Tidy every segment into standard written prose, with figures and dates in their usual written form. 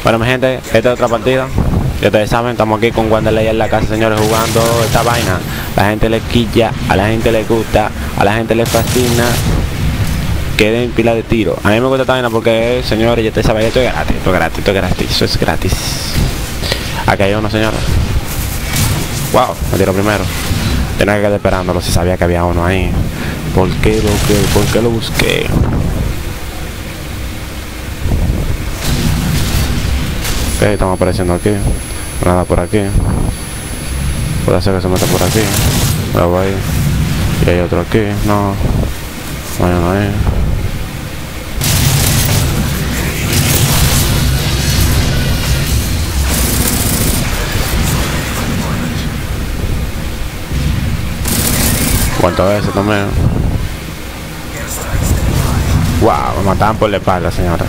Bueno, mi gente, esta es otra partida. Ya ustedes saben, estamos aquí con Wanderley en la casa, señores, jugando esta vaina. La gente le quilla, a la gente le gusta, a la gente le fascina. Queden pila de tiro. A mí me gusta esta vaina porque, señores, ya ustedes saben, esto es gratis, esto es gratis, esto es gratis, eso es gratis. Aquí hay uno, señores. Wow, me tiró primero. Tenía que quedar esperándolo si sabía que había uno ahí. ¿Por qué lo busqué? Ok, estamos apareciendo aquí. Nada por aquí. Puede ser que se meta por aquí. Luego ahí. Y hay otro aquí. No. No hay uno ahí. ¿Cuántas veces también? Wow, me mataban por la espalda, señora.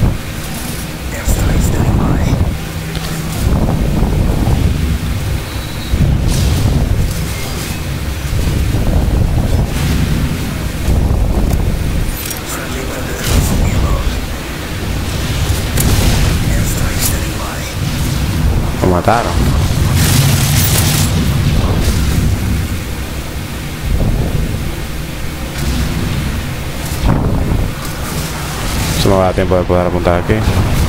Me mataron. Eso me va a dar tiempo de poder apuntar aquí.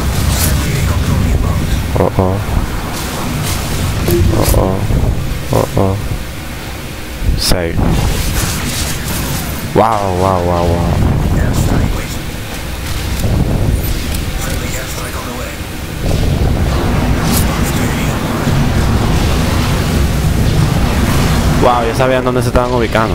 Oh, oh. Oh, oh. Oh, oh. 6. Wow, wow, wow, wow. Wow, ya sabían dónde se estaban ubicando.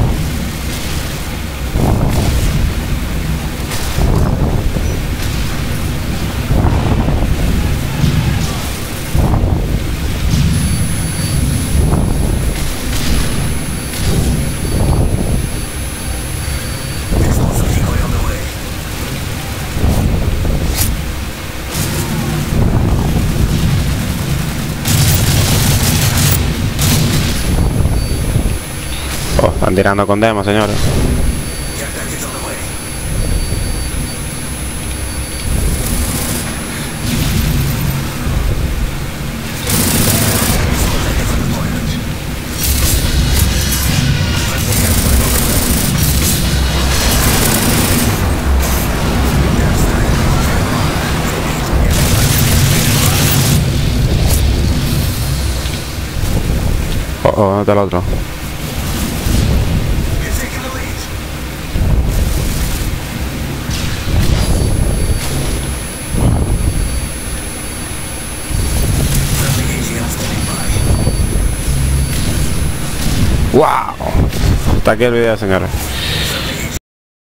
Oh, están tirando con demo, señores. Oh, oh, ¿dónde está el otro? Wow, hasta aquí el video, señores.